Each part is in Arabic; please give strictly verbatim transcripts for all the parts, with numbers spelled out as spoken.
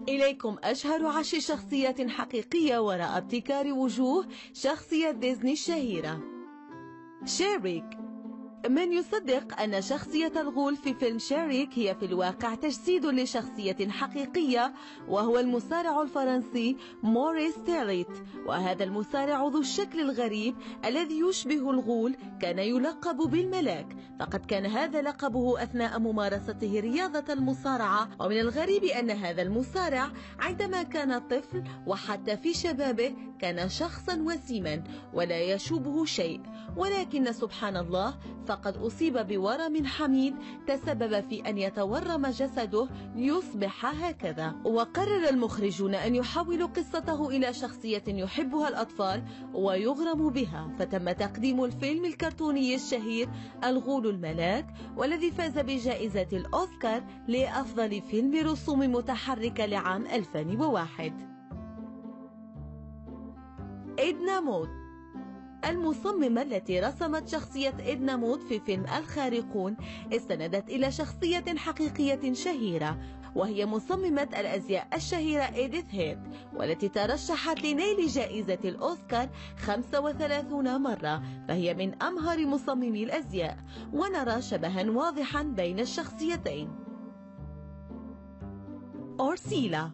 إليكم أشهر عشر شخصيات حقيقية وراء ابتكار وجوه شخصية ديزني الشهيرة. شيريك. من يصدق أن شخصية الغول في فيلم شيريك هي في الواقع تجسيد لشخصية حقيقية، وهو المصارع الفرنسي موريس تيريت. وهذا المصارع ذو الشكل الغريب الذي يشبه الغول كان يلقب بالملاك، فقد كان هذا لقبه أثناء ممارسته رياضة المصارعة. ومن الغريب أن هذا المصارع عندما كان طفل وحتى في شبابه كان شخصا وسيما ولا يشوبه شيء، ولكن سبحان الله فقد أصيب بورم حميد تسبب في أن يتورم جسده ليصبح هكذا. وقرر المخرجون أن يحولوا قصته إلى شخصية يحبها الأطفال ويغرم بها، فتم تقديم الفيلم الكرتوني الشهير الغول الملاك، والذي فاز بجائزة الأوسكار لأفضل فيلم رسوم متحركة لعام ألفين وواحد. إدنا مود. المصممة التي رسمت شخصية إدنا مود في فيلم الخارقون استندت إلى شخصية حقيقية شهيرة، وهي مصممة الأزياء الشهيرة إيديث هيد، والتي ترشحت لنيل جائزة الأوسكار خمسة وثلاثين مرة، فهي من أمهر مصممي الأزياء، ونرى شبها واضحا بين الشخصيتين. أورسيلا.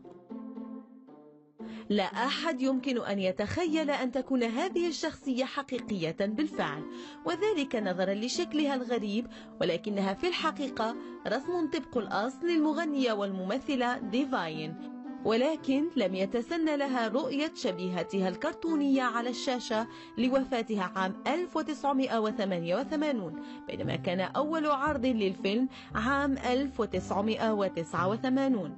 لا أحد يمكن أن يتخيل أن تكون هذه الشخصية حقيقية بالفعل، وذلك نظرا لشكلها الغريب، ولكنها في الحقيقة رسم طبق الأصل للمغنية والممثلة ديفاين، ولكن لم يتسنى لها رؤية شبيهتها الكرتونية على الشاشة لوفاتها عام ألف وتسعمائة وثمانية وثمانين، بينما كان أول عرض للفيلم عام ألف وتسعمائة وتسعة وثمانين.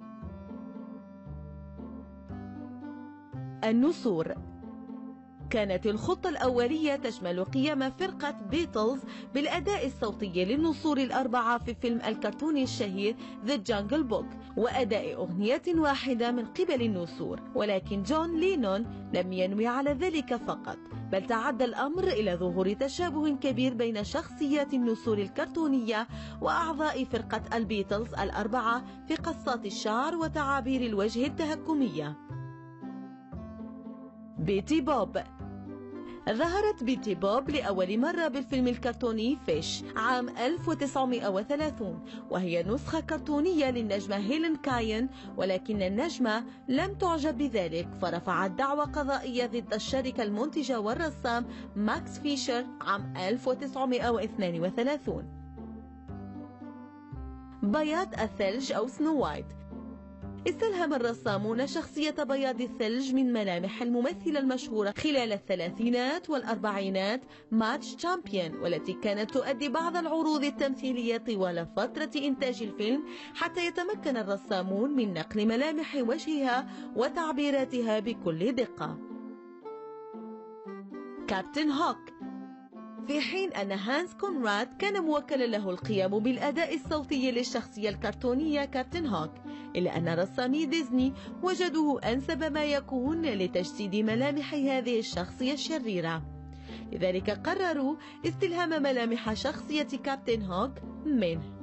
النسور. كانت الخطة الأولية تشمل قيام فرقة بيتلز بالأداء الصوتي للنسور الأربعة في فيلم الكرتوني الشهير The Jungle Book، وأداء أغنية واحدة من قبل النسور، ولكن جون لينون لم ينوي على ذلك فقط، بل تعدى الأمر إلى ظهور تشابه كبير بين شخصيات النسور الكرتونية وأعضاء فرقة البيتلز الأربعة في قصات الشعر وتعابير الوجه التهكمية. بيتي بوب. ظهرت بيتي بوب لأول مرة بالفيلم الكرتوني فيش عام ألف وتسعمائة وثلاثين، وهي نسخة كرتونية للنجمة هيلين كاين، ولكن النجمة لم تعجب بذلك، فرفعت دعوى قضائية ضد الشركة المنتجة والرسام ماكس فيشر عام ألف وتسعمائة واثنين وثلاثين. بياض الثلج أو سنو وايت. استلهم الرسامون شخصية بياض الثلج من ملامح الممثلة المشهورة خلال الثلاثينات والأربعينات ماتش تشامبيون، والتي كانت تؤدي بعض العروض التمثيلية طوال فترة إنتاج الفيلم حتى يتمكن الرسامون من نقل ملامح وجهها وتعبيراتها بكل دقة. كابتن هوك. في حين أن هانس كونراد كان موكلا له القيام بالأداء الصوتي للشخصية الكرتونية كابتن هوك، إلا أن رسامي ديزني وجدوه أنسب ما يكون لتجسيد ملامح هذه الشخصية الشريرة، لذلك قرروا استلهام ملامح شخصية كابتن هوك منه.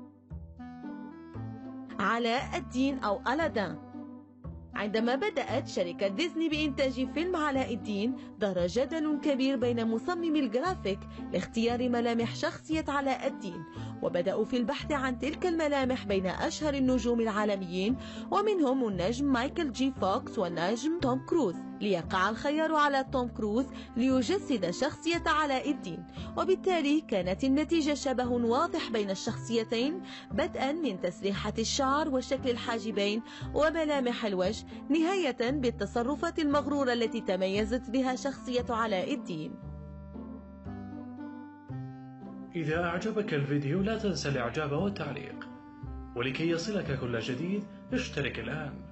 علاء الدين أو ألادين. عندما بدأت شركة ديزني بإنتاج فيلم علاء الدين، دار جدل كبير بين مصممي الجرافيك لاختيار ملامح شخصية علاء الدين، وبدأوا في البحث عن تلك الملامح بين أشهر النجوم العالميين، ومنهم النجم مايكل جي فوكس والنجم توم كروز، ليقع الخيار على توم كروز ليجسد شخصية علاء الدين، وبالتالي كانت النتيجة شبه واضح بين الشخصيتين، بدءا من تسريحة الشعر وشكل الحاجبين وملامح الوجه، نهاية بالتصرفات المغرورة التي تميزت بها شخصية علاء الدين. إذا أعجبك الفيديو لا تنسى الإعجاب والتعليق، ولكي يصلك كل جديد اشترك الآن.